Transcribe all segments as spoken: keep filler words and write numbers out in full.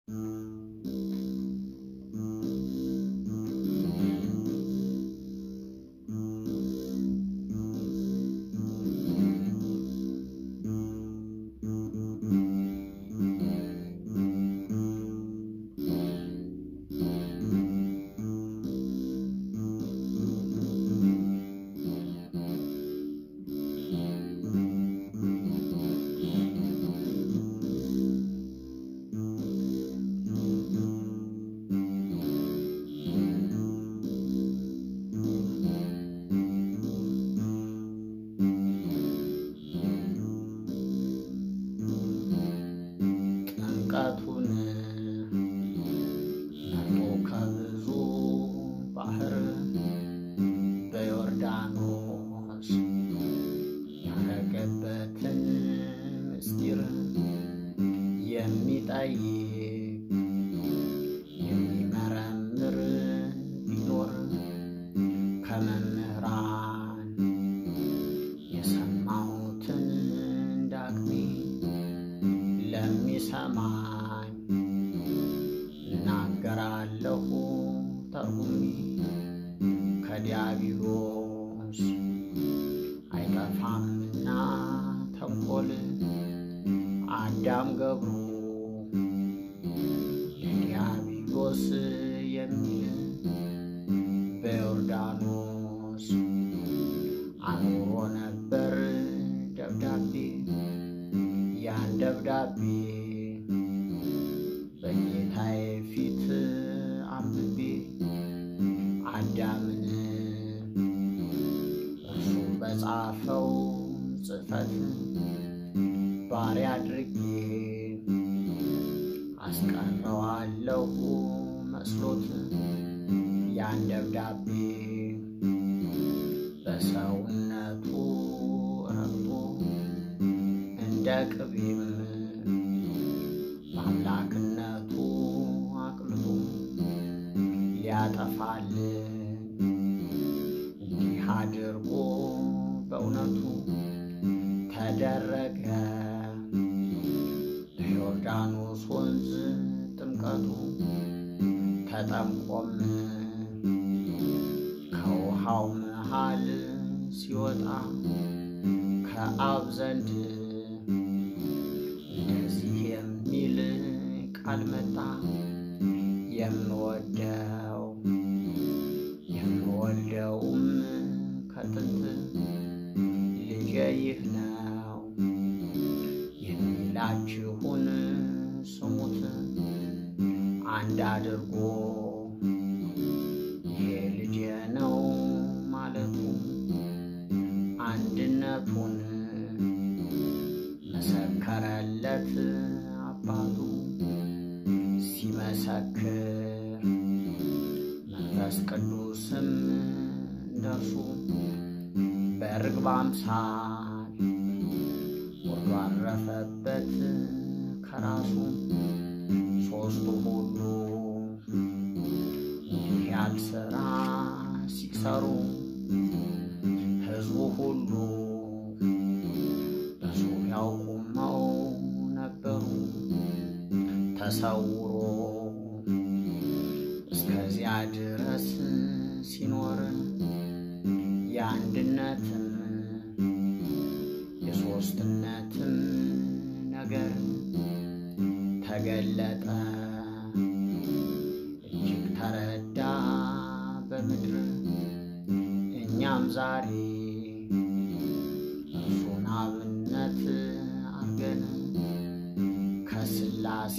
ጥምቀቱን መርጦ ከብዙ ባህር በዮርዳኖስ ያረገበትን ምስጢር የሚጠይቅ የሚመረምር ቢኖር ከመምህራን የሰማሁትን እንዳቅሜ ለሚሰማኝ እናገራለሁ ተርጉሜ ከዲያብሎስ አይጠፋምና ተንኮል አዳም ገብሩ ለዲያብሎስ የሚል በዮርዳኖስ አኑሮ ነበር ደብዳቤ ያን ደብዳቤ በጌታዬ ፊት አንብቤ አዳምን እርሱ በጻፈው ጽሕፈት ባሪያ አድርጌ አስቀረዋለሁ መስሎት ያን ደብዳቤ በሰውነቱ ረግጦ እንደ ቅቤም በአምላክነቱ አቅልጦ ሊያጠፋልን እንዲህ አድርጎ በእውነቱ ተደረገ በዮርዳኖስ ወንዝ ጥምቀቱ ተጠምቆም ከውሃው መሃል ሲወጣ ከአብ ዘንድ እንደዚህ የሚል ቃል መጣ የምወደው የምወልደውም ከጥንት ልጄ ይህ ነው የሚላችሁን ስሙት አንድ አድርጎ ይሄ ልጄ ነው ማለቱ አንድነቱን መሰከረለት አባቱ ሲመሰክር መንፈስ ቅዱስም እንደርሱ በርግብ አምሳል ወርዶ አረፈበት ከራሱ ሦስቱ ሁሉ እንዲህ ያለ ሥራ ሲሰሩ ሕዝቡ ሁሉ በዙሪያው ቆመው ነበሩ ተሰውሮ እስከዚያ ድረስ ሲኖር የአንድነትም የሦስትነትም ነገር ተገለጠ እጅግ ተረዳ በምድር እኛም ዛሬ እርሱን አብነት አርገን ከሥላሴ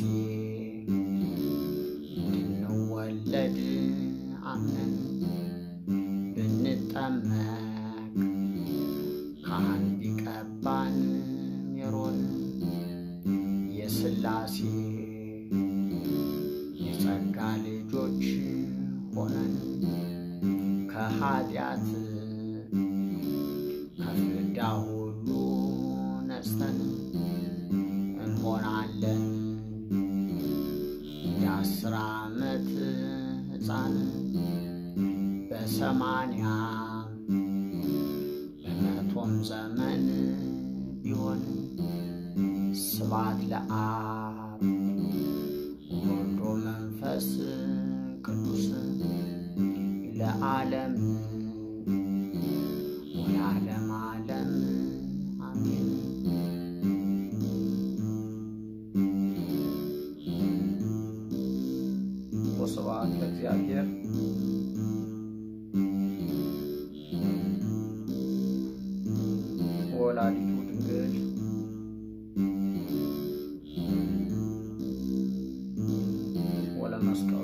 እንድንወለድ አምነን ብንጠመቅ ካህን ቢቀባን ሜሮን የሥላሴ የጸጋ ልጆች ሆነን ከኃጢአት ከፍዳ ሁሉ ነጽተን እንሆናለን የአስር ዓመት ሕፃን በሰማንያ በመቶም ዘመን ቢሆን ስብሐት ለአብ መንፈስ ቅዱስ ለዓለም ወለዓለም ዓለም አሜን። ወስብሐት ለእግዚአብሔር ወላዲቱ ድንግል ወለመስቀሉ